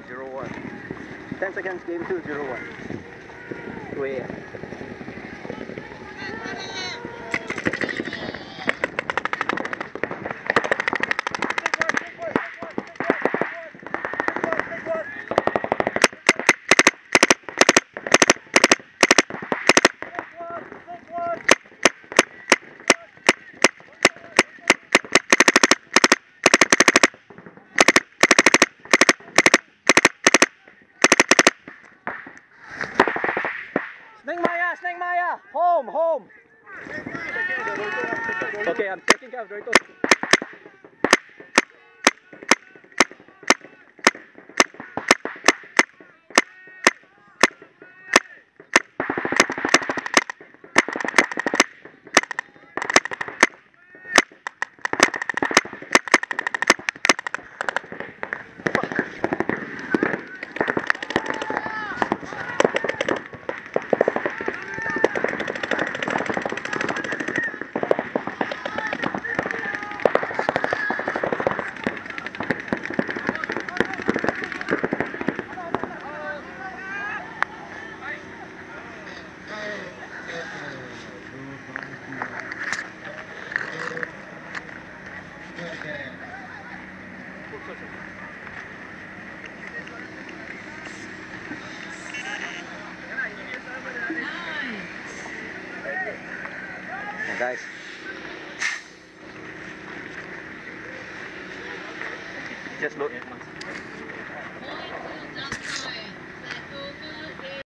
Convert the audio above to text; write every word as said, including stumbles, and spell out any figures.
zero one. ten seconds, game two, zero one. two A M. Snake Maya, Snake Maya, home, home. Okay, I'm taking care of Doritos. Guys, just look.